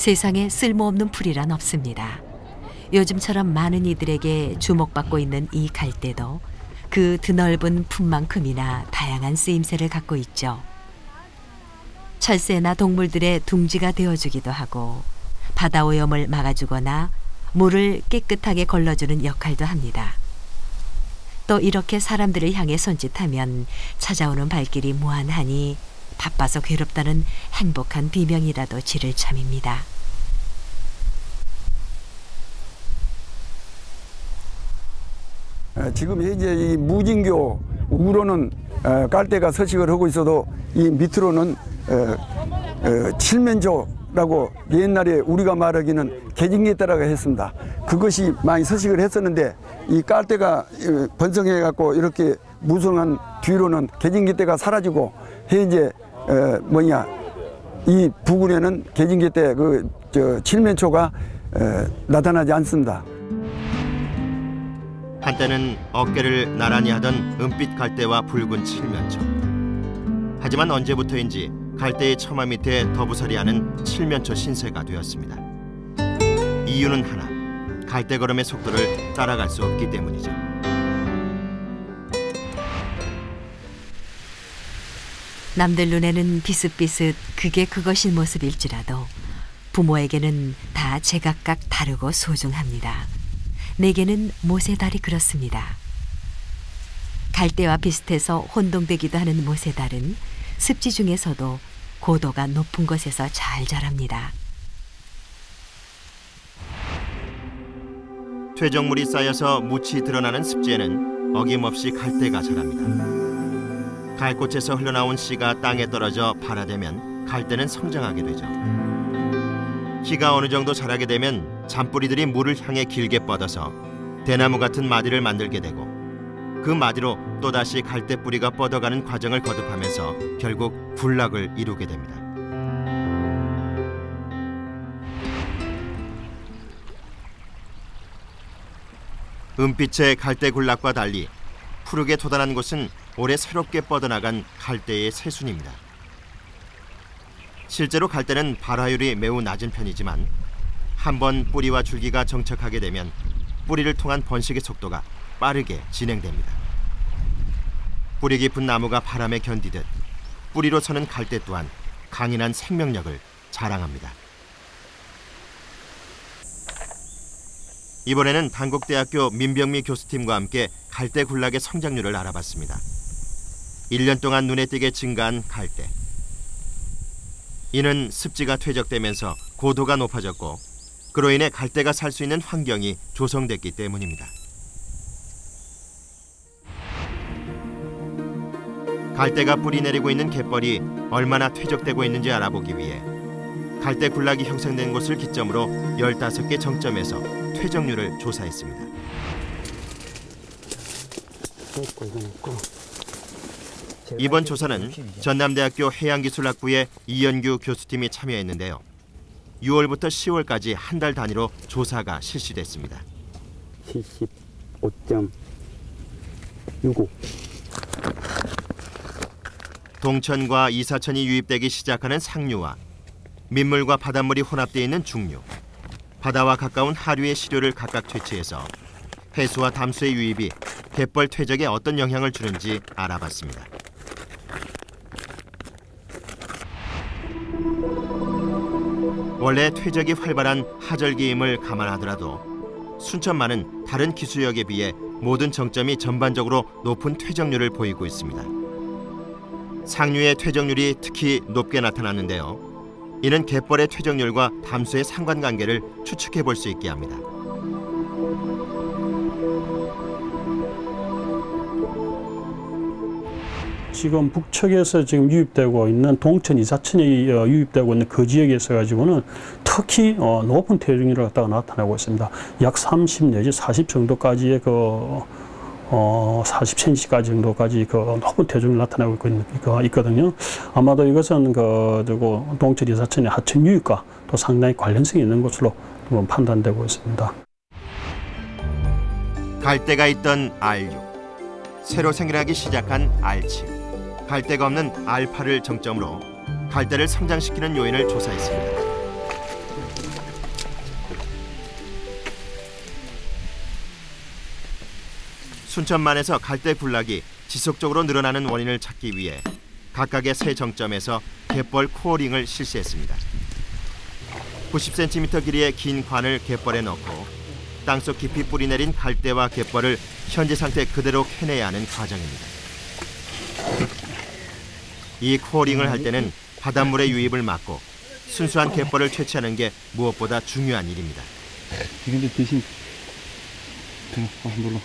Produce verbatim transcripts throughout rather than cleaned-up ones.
세상에 쓸모없는 풀이란 없습니다. 요즘처럼 많은 이들에게 주목받고 있는 이 갈대도 그 드넓은 품만큼이나 다양한 쓰임새를 갖고 있죠. 철새나 동물들의 둥지가 되어주기도 하고 바다 오염을 막아주거나 물을 깨끗하게 걸러주는 역할도 합니다. 또 이렇게 사람들을 향해 손짓하면 찾아오는 발길이 무한하니 바빠서 괴롭다는 행복한 비명이라도 지를 참입니다. 지금 현재 이 무진교 우로는 깔대가 서식을 하고 있어도 이 밑으로는 칠면조라고 옛날에 우리가 말하기는 개징개떼라고 했습니다. 그것이 많이 서식을 했었는데 이 깔대가 번성해 갖고 이렇게 무성한 뒤로는 개징개떼가 사라지고 현재 뭐냐 이 부근에는 개징개떼 그 저 칠면초가 나타나지 않습니다. 한때는 어깨를 나란히 하던 은빛 갈대와 붉은 칠면초. 하지만 언제부터인지 갈대의 처마 밑에 더부서리하는 칠면초 신세가 되었습니다. 이유는 하나, 갈대걸음의 속도를 따라갈 수 없기 때문이죠. 남들 눈에는 비슷비슷 그게 그것인 모습일지라도 부모에게는 다 제각각 다르고 소중합니다. 내게는 모세달이 그렇습니다. 갈대와 비슷해서 혼동되기도 하는 모세달은 습지 중에서도 고도가 높은 곳에서 잘 자랍니다. 퇴적물이 쌓여서 묻히 드러나는 습지에는 어김없이 갈대가 자랍니다. 갈꽃에서 흘러나온 씨가 땅에 떨어져 발아되면 갈대는 성장하게 되죠. 키가 어느 정도 자라게 되면 잔뿌리들이 물을 향해 길게 뻗어서 대나무 같은 마디를 만들게 되고 그 마디로 또다시 갈대뿌리가 뻗어가는 과정을 거듭하면서 결국 군락을 이루게 됩니다. 은빛의 갈대 군락과 달리 푸르게 돋아난 곳은 올해 새롭게 뻗어나간 갈대의 새순입니다. 실제로 갈대는 발화율이 매우 낮은 편이지만 한번 뿌리와 줄기가 정착하게 되면 뿌리를 통한 번식의 속도가 빠르게 진행됩니다. 뿌리 깊은 나무가 바람에 견디듯 뿌리로 서는 갈대 또한 강인한 생명력을 자랑합니다. 이번에는 단국대학교 민병미 교수팀과 함께 갈대 군락의 성장률을 알아봤습니다. 일 년 동안 눈에 띄게 증가한 갈대. 이는 습지가 퇴적되면서 고도가 높아졌고 그로 인해 갈대가 살 수 있는 환경이 조성됐기 때문입니다. 갈대가 뿌리 내리고 있는 갯벌이 얼마나 퇴적되고 있는지 알아보기 위해 갈대 군락이 형성된 곳을 기점으로 열다섯 개 정점에서 퇴적률을 조사했습니다. 이번 조사는 전남대학교 해양기술학부의 이연규 교수팀이 참여했는데요. 유월부터 시월까지 한 달 단위로 조사가 실시됐습니다. 칠십오 점 육오. 동천과 이사천이 유입되기 시작하는 상류와 민물과 바닷물이 혼합되어 있는 중류, 바다와 가까운 하류의 시료를 각각 채취해서 해수와 담수의 유입이 갯벌 퇴적에 어떤 영향을 주는지 알아봤습니다. 원래 퇴적이 활발한 하절기임을 감안하더라도 순천만은 다른 기수역에 비해 모든 정점이 전반적으로 높은 퇴적률을 보이고 있습니다. 상류의 퇴적률이 특히 높게 나타났는데요. 이는 갯벌의 퇴적률과 담수의 상관관계를 추측해 볼 수 있게 합니다. 지금 북측에서 지금 유입되고 있는 동천, 이사천이 유입되고 있는 그 지역에서 가지고는 특히 높은 퇴적률을 갖다가 나타나고 있습니다. 약 삼십 내지 사십 정도까지의 그 어, 사십 센티미터까지 정도까지 그 높은 퇴적률이 나타나고 있거든요. 아마도 이것은 그 저거 동천, 이사천의 하천 유입과 또 상당히 관련성이 있는 것으로 판단되고 있습니다. 갈대가 있던 알 육, 새로 생겨나기 시작한 알 칠, 갈대가 없는 알 팔을 정점으로 갈대를 성장시키는 요인을 조사했습니다. 순천만에서 갈대 군락이 지속적으로 늘어나는 원인을 찾기 위해 각각의 세 정점에서 갯벌 코어링을 실시했습니다. 구십 센티미터 길이의 긴 관을 갯벌에 넣고 땅속 깊이 뿌리내린 갈대와 갯벌을 현재 상태 그대로 캐내야 하는 과정입니다. 이 코어링을 할 때는 바닷물의 유입을 막고 순수한 갯벌을 채취하는 게 무엇보다 중요한 일입니다. 이근데 대신 아, 몰라.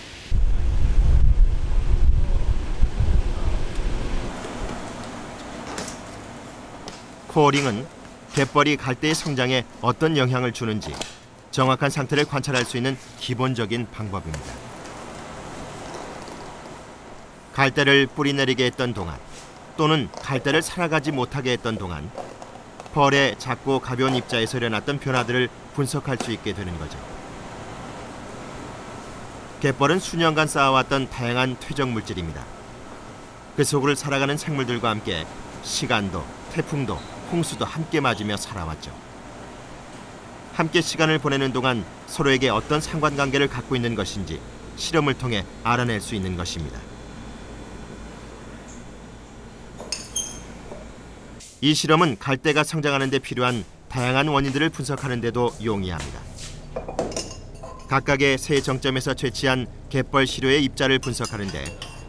코어링은 갯벌이 갈대의 성장에 어떤 영향을 주는지 정확한 상태를 관찰할 수 있는 기본적인 방법입니다. 갈대를 뿌리내리게 했던 동안 또는 갈대를 살아가지 못하게 했던 동안 펄의 작고 가벼운 입자에서 일어났던 변화들을 분석할 수 있게 되는 거죠. 갯벌은 수년간 쌓아왔던 다양한 퇴적 물질입니다. 그 속을 살아가는 생물들과 함께 시간도, 태풍도, 홍수도 함께 맞으며 살아왔죠. 함께 시간을 보내는 동안 서로에게 어떤 상관관계를 갖고 있는 것인지 실험을 통해 알아낼 수 있는 것입니다. 이 실험은 갈대가 성장하는 데 필요한 다양한 원인들을 분석하는 데도 용이합니다. 각각의 세 정점에서 채취한 갯벌 시료의 입자를 분석하는데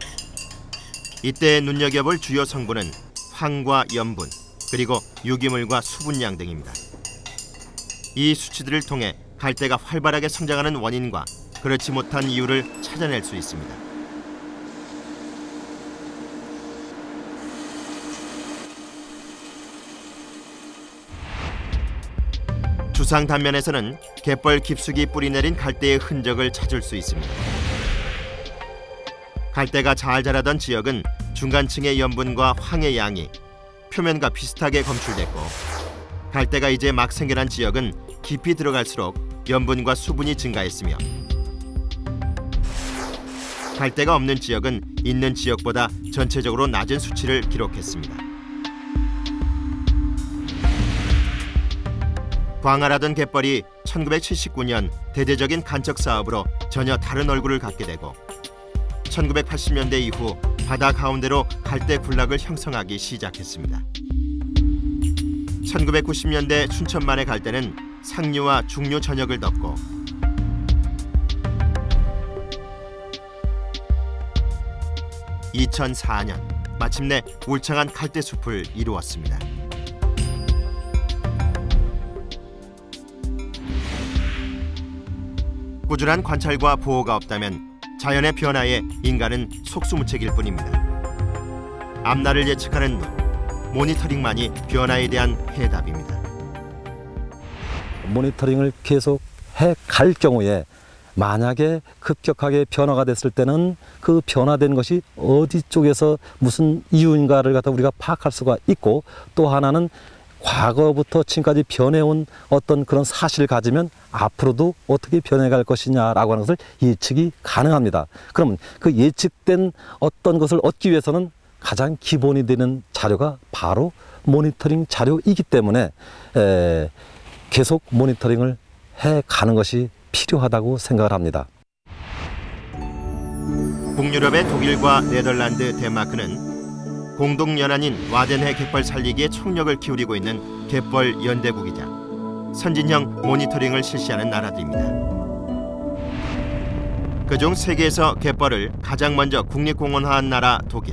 이때 눈여겨볼 주요 성분은 황과 염분, 그리고 유기물과 수분량 등입니다. 이 수치들을 통해 갈대가 활발하게 성장하는 원인과 그렇지 못한 이유를 찾아낼 수 있습니다. 주상 단면에서는 갯벌 깊숙이 뿌리내린 갈대의 흔적을 찾을 수 있습니다. 갈대가 잘 자라던 지역은 중간층의 염분과 황의 양이 표면과 비슷하게 검출됐고 갈대가 이제 막 생겨난 지역은 깊이 들어갈수록 염분과 수분이 증가했으며 갈대가 없는 지역은 있는 지역보다 전체적으로 낮은 수치를 기록했습니다. 광활하던 갯벌이 천구백칠십구 년 대대적인 간척 사업으로 전혀 다른 얼굴을 갖게 되고 천구백팔십 년대 이후 바다 가운데로 갈대 군락을 형성하기 시작했습니다. 천구백구십 년대 춘천만의 갈대는 상류와 중류 전역을 덮고 이천사 년 마침내 울창한 갈대숲을 이루었습니다. 꾸준한 관찰과 보호가 없다면 자연의 변화에 인간은 속수무책일 뿐입니다. 앞날을 예측하는 눈, 모니터링만이 변화에 대한 해답입니다. 모니터링을 계속 해갈 경우에 만약에 급격하게 변화가 됐을 때는 그 변화된 것이 어디 쪽에서 무슨 이유인가를 갖다 우리가 파악할 수가 있고, 또 하나는 과거부터 지금까지 변해온 어떤 그런 사실을 가지면 앞으로도 어떻게 변해갈 것이냐라고 하는 것을 예측이 가능합니다. 그러면 그 예측된 어떤 것을 얻기 위해서는 가장 기본이 되는 자료가 바로 모니터링 자료이기 때문에 에, 계속 모니터링을 해가는 것이 필요하다고 생각을 합니다. 북유럽의 독일과 네덜란드, 덴마크는 공동연안인 와덴해 갯벌 살리기에 총력을 기울이고 있는 갯벌 연대국이자 선진형 모니터링을 실시하는 나라들입니다. 그중 세계에서 갯벌을 가장 먼저 국립공원화한 나라 독일.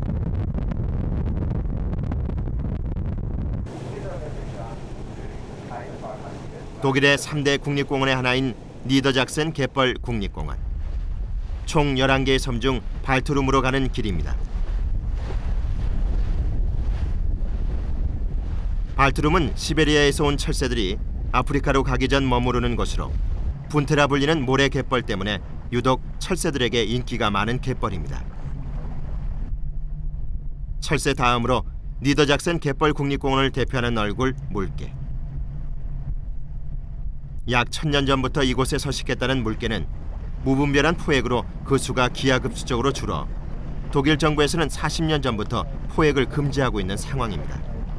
독일의 삼 대 국립공원의 하나인 니더작센 갯벌 국립공원. 총 열한 개의 섬 중 발트룸으로 가는 길입니다. 발트룸은 시베리아에서 온 철새들이 아프리카로 가기 전 머무르는 곳으로 분테라 불리는 모래 갯벌 때문에 유독 철새들에게 인기가 많은 갯벌입니다. 철새 다음으로 니더작센 갯벌 국립공원을 대표하는 얼굴 물개. 약 천년 전부터 이곳에 서식했다는 물개는 무분별한 포획으로 그 수가 기하급수적으로 줄어 독일 정부에서는 사십 년 전부터 포획을 금지하고 있는 상황입니다.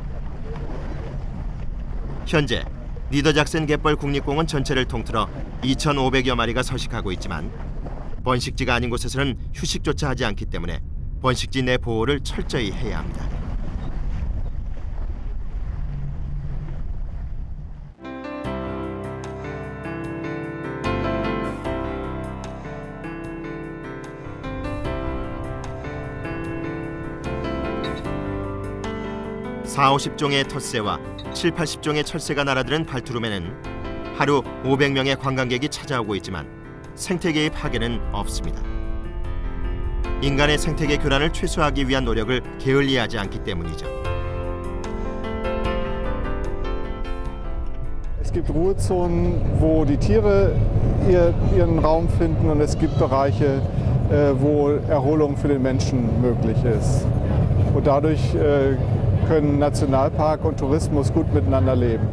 현재 니더작센 갯벌 국립공원 전체를 통틀어 이천오백여 마리가 서식하고 있지만 번식지가 아닌 곳에서는 휴식조차 하지 않기 때문에 번식지 내 보호를 철저히 해야 합니다. 사오십 종의 텃새와 칠팔십 종의 철새가 날아드는 발트룸에는 하루 오백 명의 관광객이 찾아오고 있지만 생태계의 파괴는 없습니다. 인간의 생태계 교란을 최소화하기 위한 노력을 게을리하지 않기 때문이죠. Es gibt Ruhezonen, wo die Tiere ihr, ihren Raum finden, und es gibt Bereiche, äh, wo Erholung für den Menschen möglich ist. Und dadurch äh, können Nationalpark und Tourismus gut miteinander leben.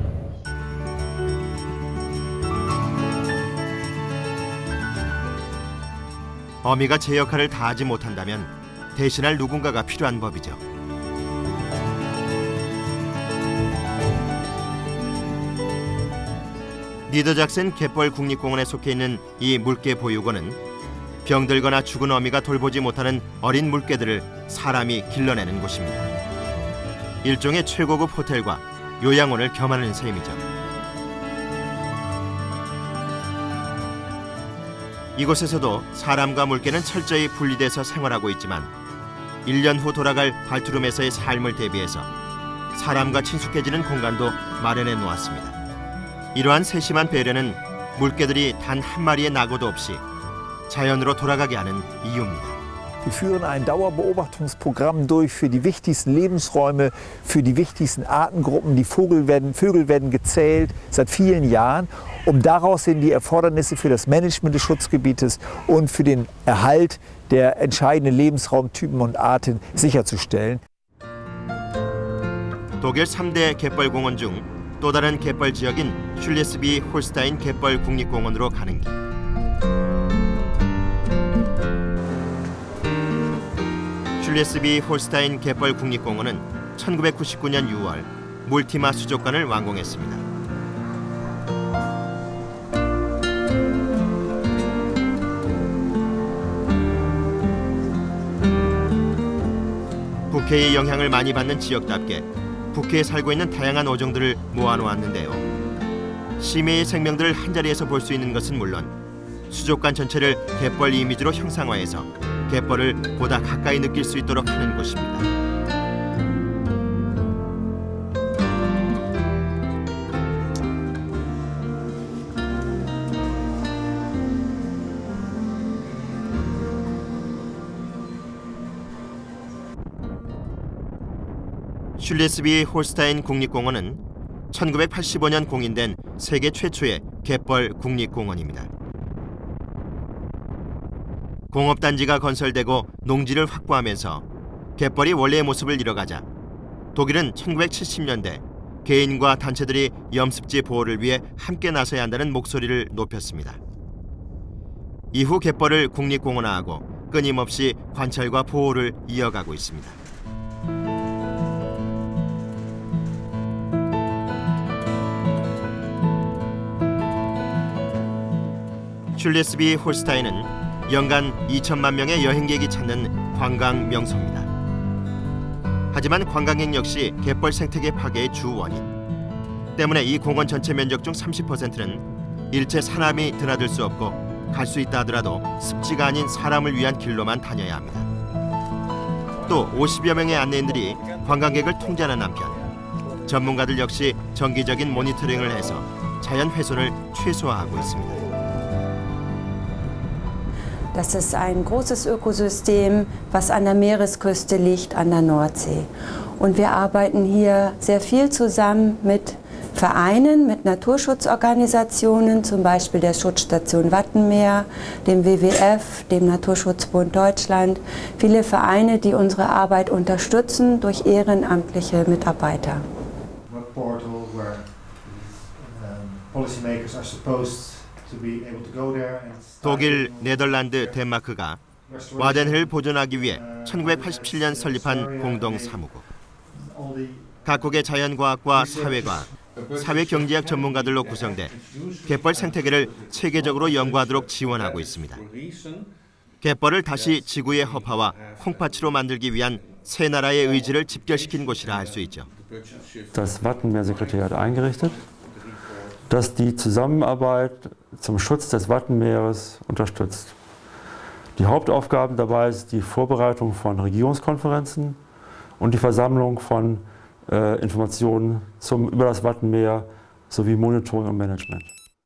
어미가 제 역할을 다하지 못한다면 대신할 누군가가 필요한 법이죠. 니더작센 갯벌 국립공원에 속해 있는 이 물개 보유원은 병들거나 죽은 어미가 돌보지 못하는 어린 물개들을 사람이 길러내는 곳입니다. 일종의 최고급 호텔과 요양원을 겸하는 셈이죠. 이곳에서도 사람과 물개는 철저히 분리돼서 생활하고 있지만 일 년 후 돌아갈 발트룸에서의 삶을 대비해서 사람과 친숙해지는 공간도 마련해 놓았습니다. 이러한 세심한 배려는 물개들이 단 한 마리의 낙오도 없이 자연으로 돌아가게 하는 이유입니다. Wir führen ein Dauerbeobachtungsprogramm durch für die wichtigsten Lebensräume, für die wichtigsten Artengruppen. Die Vögel werden, Vögel werden gezählt seit vielen Jahren, um daraus hin die Erfordernisse für das Management des Schutzgebietes und für den Erhalt der entscheidenden Lebensraumtypen und Arten sicherzustellen. 독일 삼 대 갯벌공원 중 또 다른 갯벌 지역인 슐레스비 홀스타인 갯벌 국립공원으로 가는 길. 슐레스비 홀스타인 갯벌 국립공원은 천구백구십구 년 유월 물티마 수족관을 완공했습니다. 북해의 영향을 많이 받는 지역답게 북해에 살고 있는 다양한 어종들을 모아놓았는데요. 심해의 생명들을 한자리에서 볼 수 있는 것은 물론 수족관 전체를 갯벌 이미지로 형상화해서 갯벌을 보다 가까이 느낄 수 있도록 하는 곳입니다. 슐레스비 홀스타인 국립공원은 천구백팔십오 년 공인된 세계 최초의 갯벌 국립공원입니다. 공업단지가 건설되고 농지를 확보하면서 갯벌이 원래의 모습을 잃어가자 독일은 천구백칠십 년대 개인과 단체들이 염습지 보호를 위해 함께 나서야 한다는 목소리를 높였습니다. 이후 갯벌을 국립공원화하고 끊임없이 관찰과 보호를 이어가고 있습니다. 슐레스비 홀스타인은 연간 이천만 명의 여행객이 찾는 관광 명소입니다. 하지만 관광객 역시 갯벌 생태계 파괴의 주 원인. 때문에 이 공원 전체 면적 중 삼십 퍼센트는 일체 사람이 드나들 수 없고 갈 수 있다 하더라도 습지가 아닌 사람을 위한 길로만 다녀야 합니다. 또 오십여 명의 안내인들이 관광객을 통제하는 한편 전문가들 역시 정기적인 모니터링을 해서 자연 훼손을 최소화하고 있습니다. Das ist ein großes Ökosystem, was an der Meeresküste liegt, an der Nordsee. Und wir arbeiten hier sehr viel zusammen mit Vereinen, mit Naturschutzorganisationen, zum Beispiel der Schutzstation Wattenmeer, dem W W F, dem Naturschutzbund Deutschland. Viele Vereine, die unsere Arbeit unterstützen durch ehrenamtliche Mitarbeiter. Web portal where um, policymakers are supposed to be able to go there and 독일, 네덜란드, 덴마크가 와덴힐을 보존하기 위해 천구백팔십칠 년 설립한 공동 사무국. 각국의 자연과학과 사회과학, 사회경제학 전문가들로 구성돼 갯벌 생태계를 체계적으로 연구하도록 지원하고 있습니다. 갯벌을 다시 지구의 허파와 콩팥으로 만들기 위한 세 나라의 의지를 집결시킨 곳이라 할 수 있죠. Das Wattenmeersekretariat eingerichtet, das die Zusammenarbeit zum Schutz des Wattenmeeres unterstützt. Die Hauptaufgaben dabei ist die Vorbereitung von Regierungskonferenzen und die Versammlung von äh, Informationen zum, über das Wattenmeer sowie Monitoring und Management.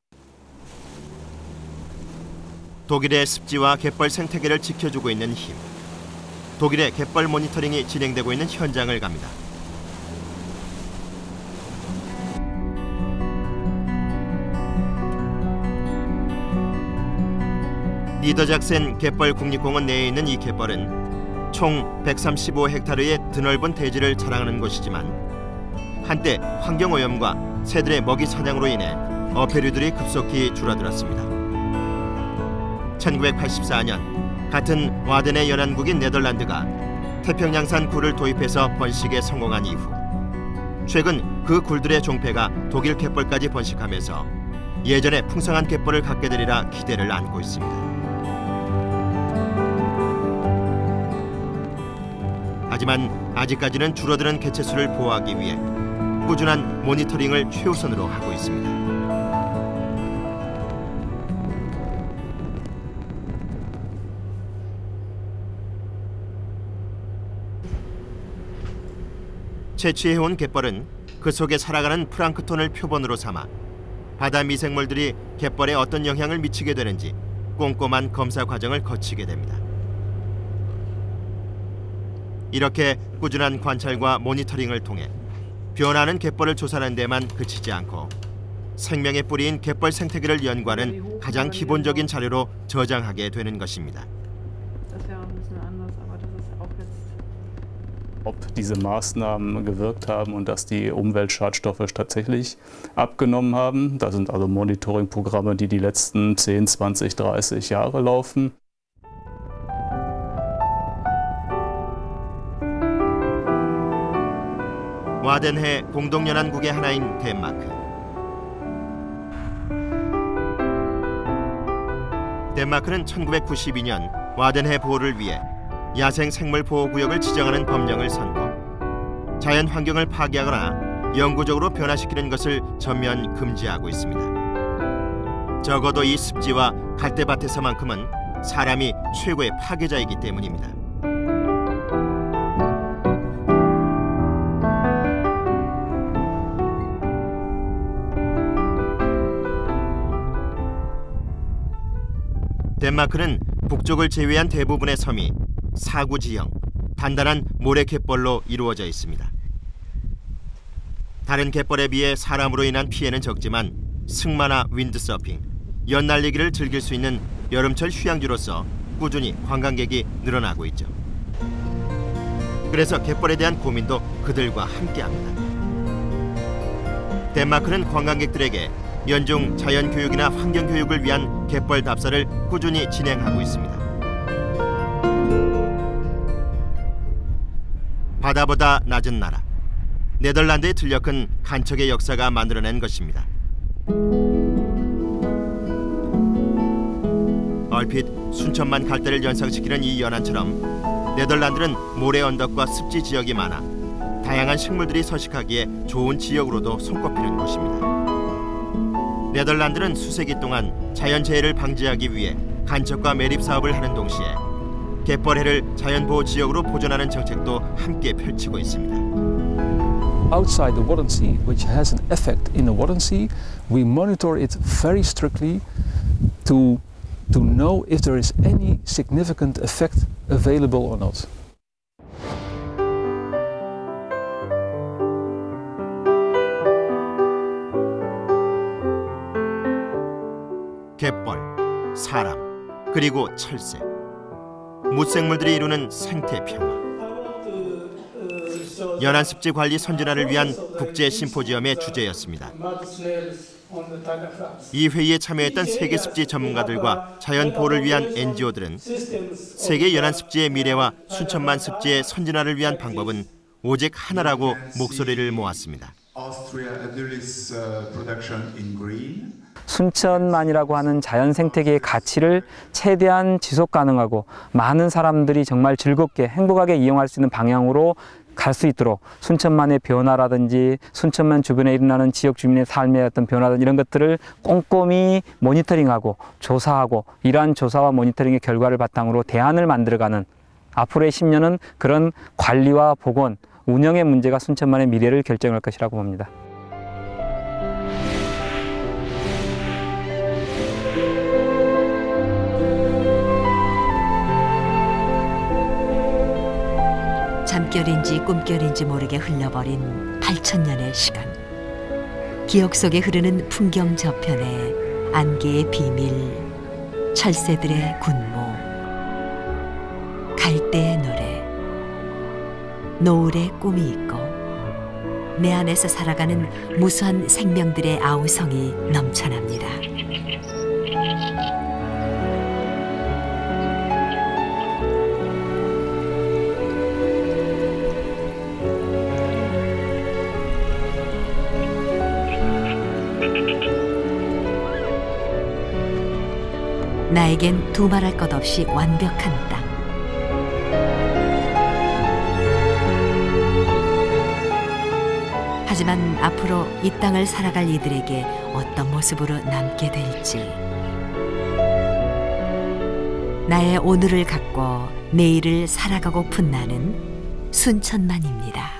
독일의 습지와 갯벌 생태계를 지켜주고 있는 힘. 독일의 갯벌 모니터링이 진행되고 있는 현장을 갑니다. 니더작센 갯벌 국립공원 내에 있는 이 갯벌은 총 백삼십오 헥타르의 드넓은 대지를 자랑하는 곳이지만 한때 환경오염과 새들의 먹이 사냥으로 인해 어패류들이 급속히 줄어들었습니다. 천구백팔십사 년 같은 와덴의 연안국인 네덜란드가 태평양산 굴을 도입해서 번식에 성공한 이후 최근 그 굴들의 종패가 독일 갯벌까지 번식하면서 예전에 풍성한 갯벌을 갖게 되리라 기대를 안고 있습니다. 하지만 아직까지는 줄어드는 개체수를 보호하기 위해 꾸준한 모니터링을 최우선으로 하고 있습니다. 채취해온 갯벌은 그 속에 살아가는 플랑크톤을 표본으로 삼아 바다 미생물들이 갯벌에 어떤 영향을 미치게 되는지 꼼꼼한 검사 과정을 거치게 됩니다. 이렇게 꾸준한 관찰과 모니터링을 통해 변하는 갯벌을 조사하는 데만 그치지 않고 생명의 뿌리인 갯벌 생태계를 연구하는 가장 기본적인 자료로 저장하게 되는 것입니다. Ob diese Maßnahmen gewirkt haben und dass die Umweltschadstoffe tatsächlich abgenommen haben. Das sind also Monitoringprogramme, die die letzten zehn, zwanzig, dreißig Jahre laufen. 와덴해 공동연안국의 하나인 덴마크. 덴마크는 천구백구십이 년 와덴해 보호를 위해 야생 생물 보호구역을 지정하는 법령을 선고, 자연 환경을 파괴하거나 영구적으로 변화시키는 것을 전면 금지하고 있습니다. 적어도 이 습지와 갈대밭에서만큼은 사람이 최고의 파괴자이기 때문입니다. 덴마크는 북쪽을 제외한 대부분의 섬이 사구 지형, 단단한 모래 갯벌로 이루어져 있습니다. 다른 갯벌에 비해 사람으로 인한 피해는 적지만 승마나 윈드서핑, 연날리기를 즐길 수 있는 여름철 휴양지로서 꾸준히 관광객이 늘어나고 있죠. 그래서 갯벌에 대한 고민도 그들과 함께합니다. 덴마크는 관광객들에게 연중 자연교육이나 환경교육을 위한 갯벌 답사를 꾸준히 진행하고 있습니다. 바다보다 낮은 나라, 네덜란드의 들녘은 간척의 역사가 만들어낸 것입니다. 얼핏 순천만 갈대를 연상시키는 이 연안처럼 네덜란드는 모래 언덕과 습지 지역이 많아 다양한 식물들이 서식하기에 좋은 지역으로도 손꼽히는 곳입니다. 네덜란드는 수세기 동안 자연재해를 방지하기 위해 간척과 매립 사업을 하는 동시에 갯벌해를 자연보호 지역으로 보존하는 정책도 함께 펼치고 있습니다. Outside the Wadden Sea, which has an effect in the Wadden Sea, we monitor it very strictly to to know if there is any significant effect available or not. 갯벌, 사람, 그리고 철새. 무생물들이 이루는 생태 평화. 연안습지 관리 선진화를 위한 국제 심포지엄의 주제였습니다. 이 회의에 참여했던 세계 습지 전문가들과 자연 보호를 위한 엔지오들은 세계 연안습지의 미래와 순천만 습지의 선진화를 위한 방법은 오직 하나라고 목소리를 모았습니다. 순천만이라고 하는 자연 생태계의 가치를 최대한 지속 가능하고 많은 사람들이 정말 즐겁게 행복하게 이용할 수 있는 방향으로 갈 수 있도록 순천만의 변화라든지 순천만 주변에 일어나는 지역 주민의 삶의 어떤 변화든 이런 것들을 꼼꼼히 모니터링하고 조사하고 이러한 조사와 모니터링의 결과를 바탕으로 대안을 만들어가는 앞으로의 십 년은 그런 관리와 복원, 운영의 문제가 순천만의 미래를 결정할 것이라고 봅니다. 잠결인지 꿈결인지 모르게 흘러버린 팔천 년의 시간. 기억 속에 흐르는 풍경 저편에 안개의 비밀, 철새들의 군무, 갈대의 노래, 노을의 꿈이 있고 내 안에서 살아가는 무수한 생명들의 아우성이 넘쳐납니다. 나에겐 두말할 것 없이 완벽한 땅. 하지만 앞으로 이 땅을 살아갈 이들에게 어떤 모습으로 남게 될지. 나의 오늘을 갖고 내일을 살아가고픈 나는 순천만입니다.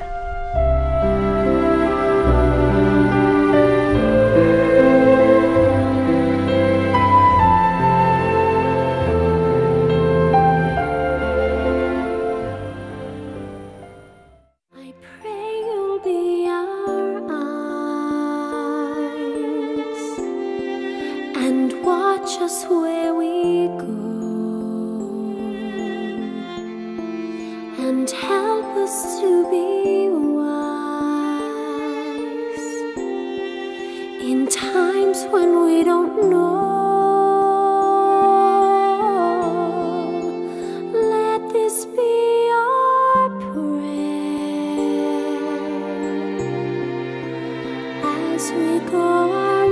Just where we go and help us to be wise in times when we don't know. Let this be our prayer as we go our